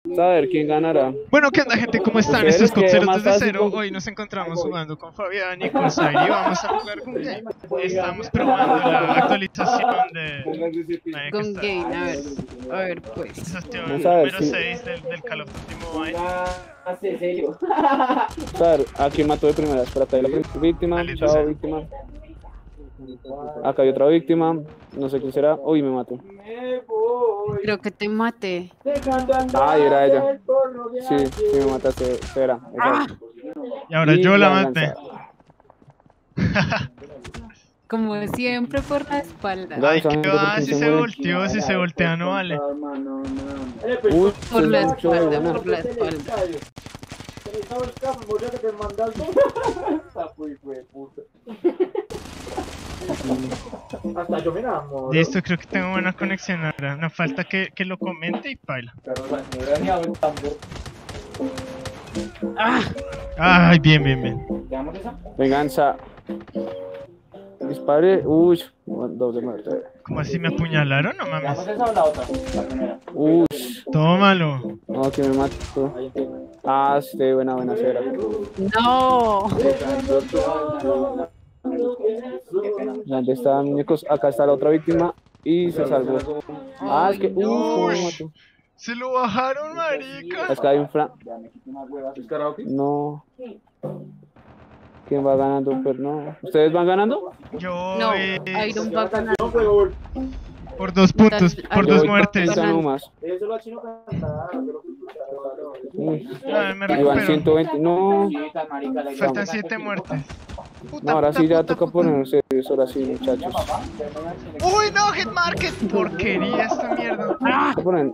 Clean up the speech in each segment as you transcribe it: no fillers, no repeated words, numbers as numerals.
A ver quién ganará. Bueno, ¿qué onda, gente? ¿Cómo están? Ustedes Esto es que Copseros más desde fácil cero. con- Hoy nos encontramos jugando con Fabián y con Zairi. Vamos a jugar con Game. Estamos probando la actualización de... Marica, Con está... Gain, a ver pues. Desactivación Vamos a ver número si- 6 del Call of Duty Mobile. A ver, aquí mató de primera. Espérate, ahí la primera víctima. Maldito Chao, sea. víctima. Acá hay otra víctima. No sé quién será. Uy, me mató. Creo que te maté. Ay, era ella. Sí, sí, me mataste. Espera. ¡Ah! Y ahora yo la maté. Como siempre por la espalda. Ay, Guys, ¿qué va? Si se volteó, si se voltea no vale. Uy, Por la se escuchó de espalda, buena. por la espalda. Hasta yo me enamoro. Listo, creo que tengo buena conexión ahora. No falta que lo comente y paila. ¡Ah! Ay, bien, bien, bien. Venganza. Dispare. Uy, doble muerte. ¿Cómo así me apuñalaron? No mames. esa o la otra? La primera. Uy, Tómalo. no, que me mató. Ah, sí, buena, buena cera. No. ¿Dónde están muñecos? Acá está la otra víctima y se salvó. Ah, es que. ¿Cómo me mató? Se lo bajaron, marica. Es que hay un flan. No. ¿Quién va ganando? Pero no. ¿Ustedes van ganando? Yo No, Iron va ganando. por 2 puntos, por Yo 2 voy muertes. pensando más. Eso lo chino cantar. Uy, Ah, me ahí van recupero. 120. No. Faltan 7 muertes. No, ahora sí ya toca ponerse serios. Ahora sí, muchachos. Uy, no, Hit Market. Porquería esta mierda. Hay que poner-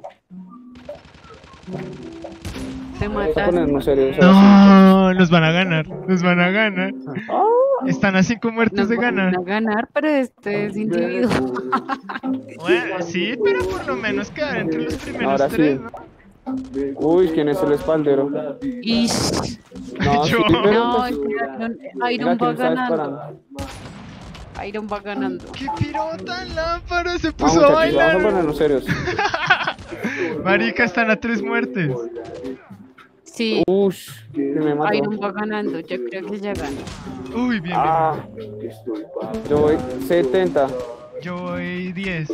Te hay que mataste. ponernos serios. ahora No, nos van a ganar. Nos van a ganar. sí. Están a 5 muertes Nos de van ganar. a ganar, pero este es individuo. Bueno, sí, pero por lo menos quedar entre los primeros Ahora 3, sí. ¿no? Uy, ¿quién es el espaldero? Y No, Yo. sí, pero no, pues, es que Iron mira, va ¿quién está ganando. disparando? Iron va ganando. ¡Qué pirota en lámpara! Se Vamos, puso a muchachos, vamos a bailar. ponernos serios. Marica, están a 3 muertes. Sí, Uy, que me mató. Iron va ganando. Yo creo que ya ganó. Uy, bien, bien. Ah, yo voy 70. Yo voy 10.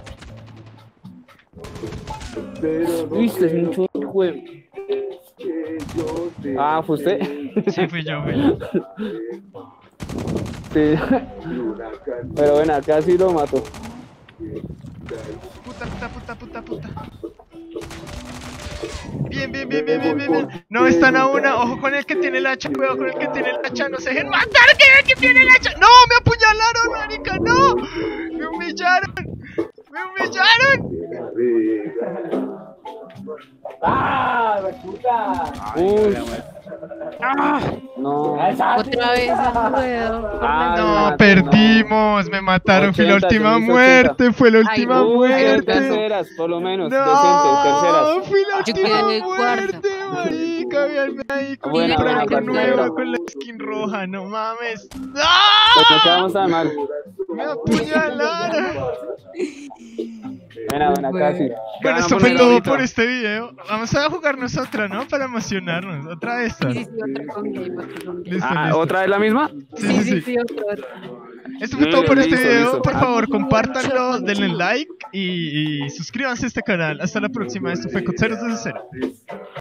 Viste, es mucho juego. Ah, ¿fue usted? Sí, fui yo, fui yo. Sí. Pero bueno, acá sí lo mato. Puta, puta, puta, puta, puta. Bien, bien, bien, bien, bien, bien, bien. No, están a una. Ojo con el que tiene el hacha. Cuidado con el que tiene el hacha. No se dejen matar. ¿Qué tiene el hacha? No, me apuñalaron, marica. No. Me humillaron. Me humillaron. ¡Ah, la puta! Uy, ¡Ah! no. Otra vez no puedo. Ah, No, no, perdimos. Me mataron. Fue la 80, última se me hizo muerte. Fue la Ay, última no, Uy, eran muerte. terceras, por lo menos. Decente, No, terceras. fui la Yo última quedé muerte, marica. Véanme ahí con Buena, mi buena, rango tercera. nuevo, con la skin roja. No mames. Pues ¡Ah! no quedamos tan mal. Me apuñalaron. Buena, buena, casi. Bueno, Van a esto fue poner todo ahorita. por este video. Vamos a jugarnos otra, ¿no? Para emocionarnos. Otra de estas. Sí, sí, otra con Game, otra con Game. Listo, Ah, listo. ¿otra vez la misma? Sí, sí, sí. Sí, otra. Esto fue todo por este Listo, video. listo. Por favor, compártanlo, denle like y suscríbanse a este canal. Hasta la próxima. Esto fue Cotzeros desde cero.